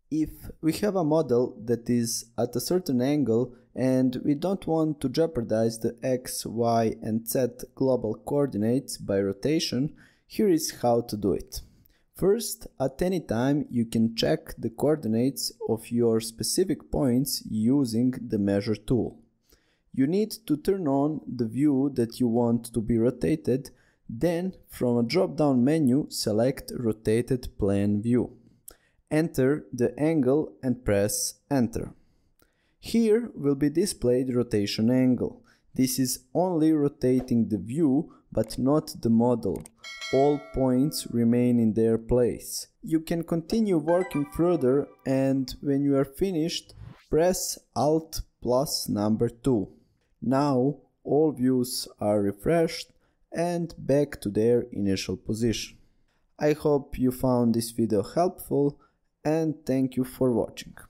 If we have a model that is at a certain angle and we don't want to jeopardize the X, Y and Z global coordinates by rotation, here is how to do it. First, at any time you can check the coordinates of your specific points using the measure tool. You need to turn on the view that you want to be rotated, then from a drop-down menu select Rotated Plane View. Enter the angle and press Enter. Here will be displayed rotation angle. This is only rotating the view but not the model. All points remain in their place. You can continue working further, and when you are finished, press Alt plus number 2. Now all views are refreshed and back to their initial position. I hope you found this video helpful and thank you for watching.